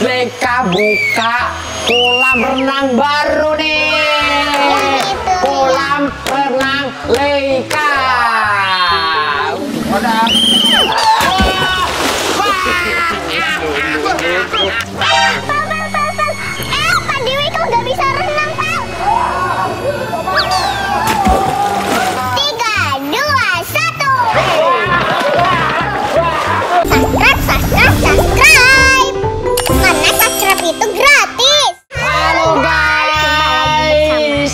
Leka buka kolam renang baru nih. Kolam renang Leka. Udah. Pak Dewi kok nggak bisa renang, Pak? 3, 2, 1. Subscribe. Karena subscribe itu gratis. Halo guys.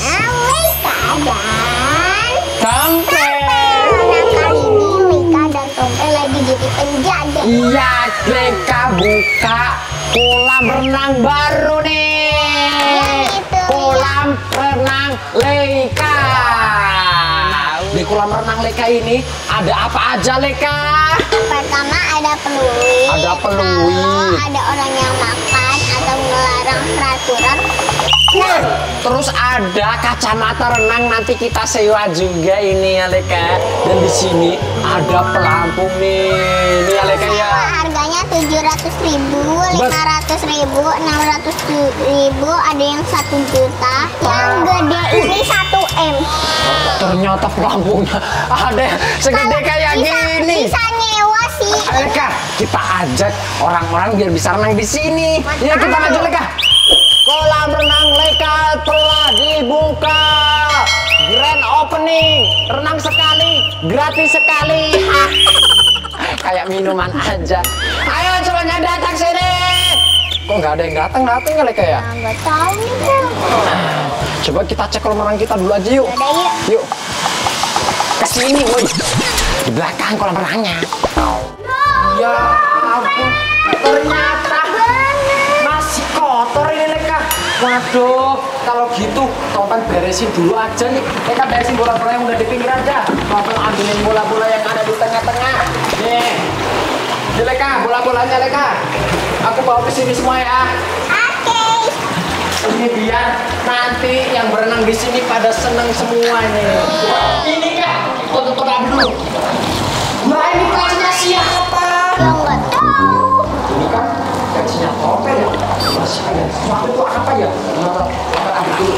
Tompel. Nah, kali ini Leka dan Tompel lagi jadi penjaga. Iya, Leka buka kolam renang baru nih. Kolam renang Leka. Di kolam renang Leka ini ada apa aja, Leka? Pertama ada peluit. Ada peluit. Kalau ada orang yang makan atau melarang peraturan. Terus ada kacamata renang, nanti kita sewa juga ini ya Leka. Dan di sini ada pelampung nih. Ini ya Leka ya. Harganya 700.000, 500.000, 600.000, ada yang 1 juta. Yang gede ini 1 M. Ternyata pelampungnya ada segede kayak gini. Bisa nyewa sih. Leka, kita ajak orang-orang biar bisa renang di sini. Ya kita maju Leka. Kolam renang Leka telah dibuka. Grand opening. Renang sekali, gratis sekali. Kayak minuman aja. Ayo semuanya datang sini. Kok nggak ada yang datang ya Leka ya? Nggak tahu nih, Bang. Coba kita cek kolam renang kita dulu aja yuk. Udah yuk. Yuk. Kesini, woi. Di belakang kolam renangnya. Ya ampun. Ternyata masih kotor ini Leka. Waduh, kalau gitu Tompel beresin dulu aja nih. Leka beresin bola-bola yang udah di pinggir aja. Tompel ambilin bola-bola yang ada di tengah-tengah. Nih. Ini Leka, bola-bolanya Leka. Aku bawa ke sini semua ya. Oke. Ini biar nanti yang berenang di sini pada seneng semua nih. Ini Kak, tutup dulu. Nah ini kelasnya siapa? Ya nggak tahu. Ini kan gajinya Tompel ya. Masih ada sesuatu itu apa ya? Tompel ambil dulu.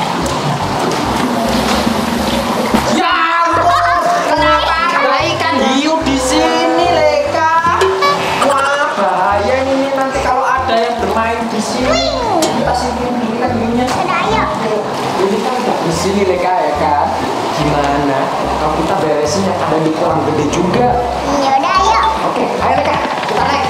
Ya ampun, kenapa ada ikan hiu di sini Leka? Wah bahaya ini nanti kalau ada yang bermain di sini. Kita sini ikan hiunya. Udah yuk. Ini kan udah di sini Leka ya kan? Gimana kalau kita beresin yang ada di kolam gede juga? Ya udah yuk. Oke, ayo Leka, kita naik.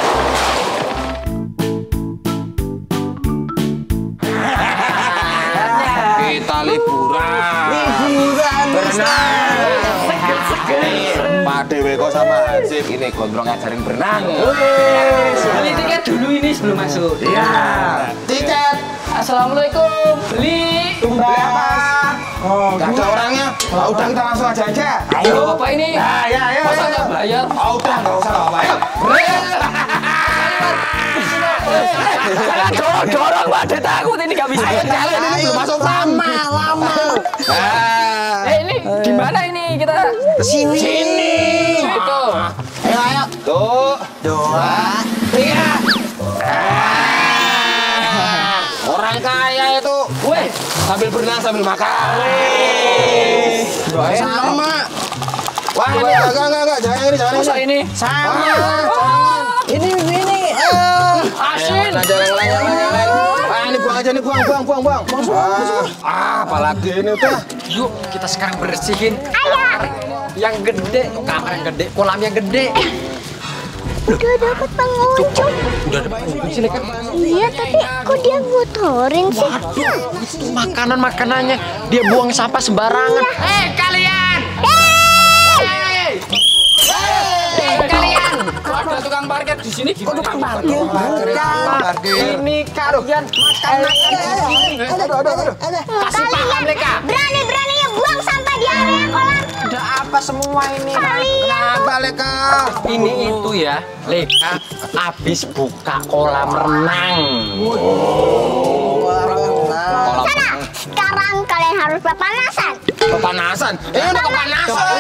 Kita liburan. Berenang. Pak Dewi kok sama Hansip ini gondrong ngajarin berenang. Beli tiket dulu ini sebelum masuk. Iya. Tiket. Assalamualaikum. Beli. Berapa? Oh, gak ada orangnya. Udah kita langsung aja. Ayo, Bapak ini. Ya. Masa nggak bayar? Udah nggak usah apa. Ayo. Dorong, Pak. Dia takut ini nggak bisa. Ayo, ini belum masuk lama. Ini di mana ini kita? Sini. Itu. Ayo. Tuh. 2, 3. Orang kaya itu, Weh, sambil berenang sambil makan. Sama. Wah, ini enggak, jangan masa ini? Sama. Ini. Asin. Jangan lain. Ah, ini buang aja nih, buang. Apalagi ini udah. Yuk, kita sekarang bersihin kamar yang gede. Kamar yang gede, kolam yang gede. Udah dapat pengunjung. Udah ada pengunjung sih Leka. Iya, tapi kok dia ngotorin sih? Itu makanannya dia buang sampah sembarangan. Kalian! Kalian! Ada tukang parkir di sini gimana? Tukang parkir. Ini kalian makan di sini. Kasih paham Leka. Berani-beraninya buang sampah di area kolam. Ada apa semua ini? Kenapa, Leka? Ini itu ya, Leka habis buka kolam renang. Sana, sekarang kalian harus pepanasan. Kepanasan. Udah kepanasan.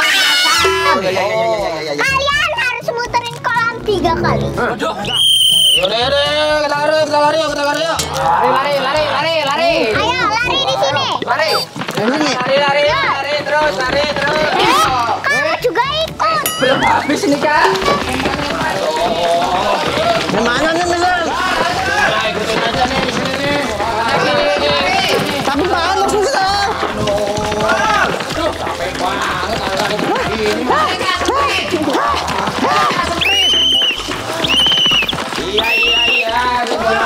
Kalian harus muterin kolam 3 kali. Aduh. Yaudah, kita lari yuk. Lari. Ayo lari di sini. Lari terus. Kamu juga ikut. Belum habis ini, Kak. Gimana nih, Mister? Ikutin aja nih di sini nih. Tapi mana susah? Capek banget lari begini. Iya.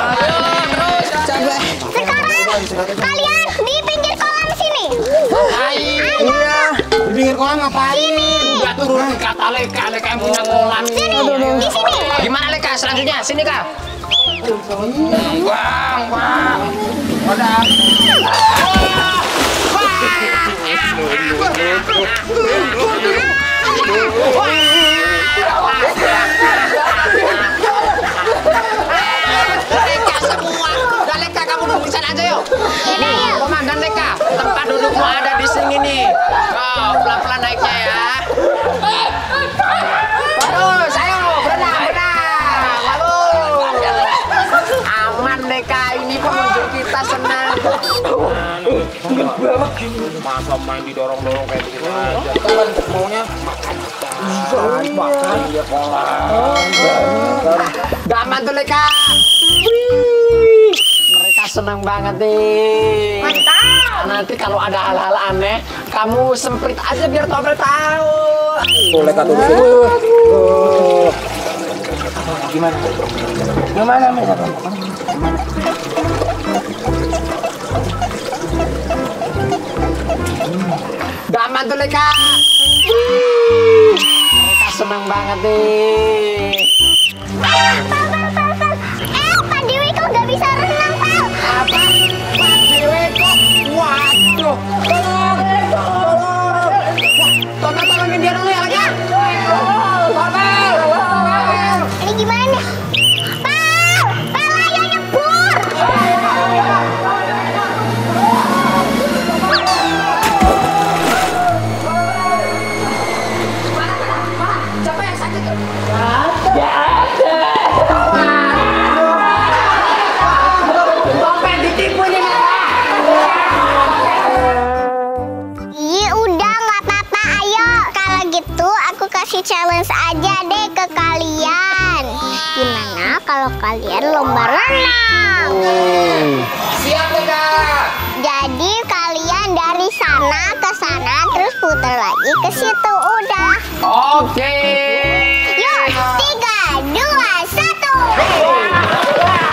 Sekarang kalian di pinggir kolam sini. Iya. Di pinggir kolam ngapain? Udah turun kata Leka yang punya kolam. Sini, di sini. Gimana Leka selanjutnya? Sini Kak. Bang. Udah. Leka semua. Udah Leka kamu duduk di sana aja yuk. Komandan Leka, tempat dudukmu ada di sini nih. Oh, pelan-pelan naiknya ya. Terus, ayo berenang. Aman Leka, ini pengunjung kita senang. Masa main didorong-dorong kayak begini aja. Kita kan maunya makan dia kolam. Gak aman tuh Leka. Mereka senang banget nih. Mantap. Nanti kalau ada hal-hal aneh, kamu semprit aja biar Tobel tahu. Leka tuh. Gimana Mister? Gak aman tuh Leka. Mereka senang banget nih. Pak Dewi kok gak bisa renang, Pak? Apa? Dewe kok? Waduh. Tolongin dia dulu ya lagi. Ini gimana nih? Pak ayo nyebur. Siapa yang sakit? Topeng ditipu nih. Ih, udah nggak apa-apa. Ayo, kalau gitu aku kasih challenge aja deh ke kalian. Gimana kalau kalian lomba renang? Siap Leka. Jadi kalian dari sana ke sana terus putar lagi ke situ. Udah. Oke. Yuk, 3, 2, 1.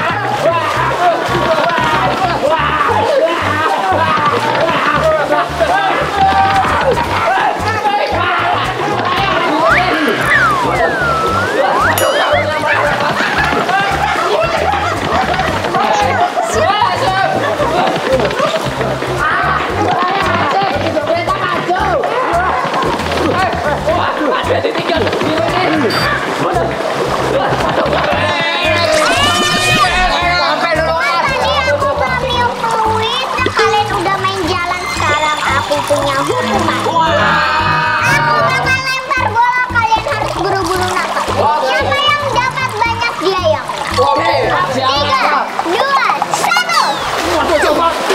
Tadi aku belum niup peluit, kalian udah main jalan. Sekarang aku punya hukuman. Aku bakal lempar bola, kalian harus buru-buru nangkep. Siapa yang dapat banyak dia yang menang. 3, 2,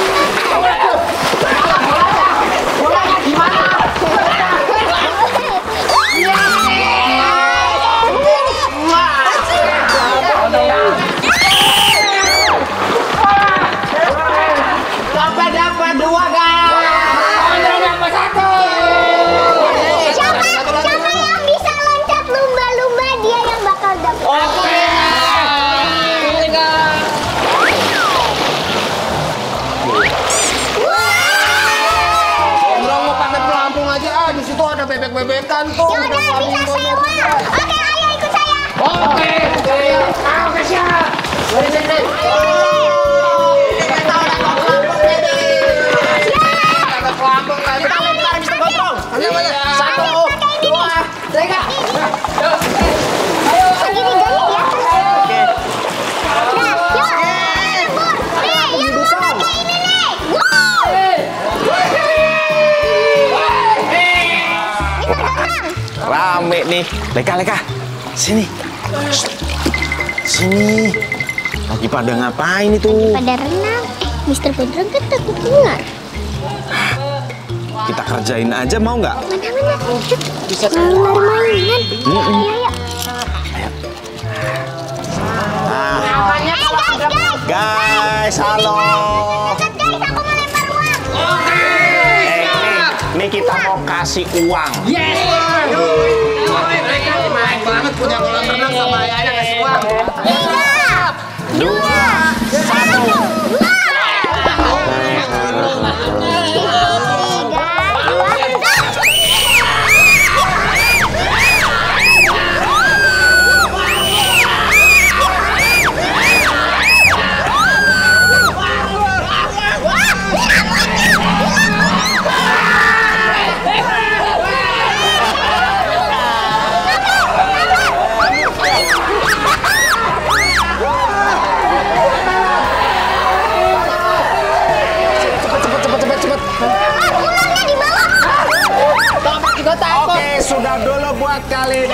1. Bolanya gimana? Dapat 2 guys. Dapat 1. Siapa yang bisa loncat lumba-lumba dia yang bakal dapat. Oke. Orang mau pakai pelampung aja. Di situ ada bebek-bebekan tuh. Yaudah bisa sewa. Oke, ayo ikut saya. Oke. Oke siap. Dari sini. Kita udah pelampung ini. Ada pelampung lagi. Kita lempar Mister Gondrong. 1, 2, 3. Segini gaya di atas. Nah, yuk. Bur. Nih, yang mau pakai ini nih. Wow. Bisa Gondrong. Rame nih. Leka. Sini. sini. Lagi pada ngapain itu? Pada renang. Mister Gondrong kan takut ular. Kita kerjain aja mau nggak? Mana-mana. Bisa ular mainan. Ayo. Guys, halo. Guys, aku mau lempar uang. Nih kita mau kasih uang. Main banget punya kolam renang sama ayahnya kasih uang. 3, 2, 1. Oke, sudah dulu buat kali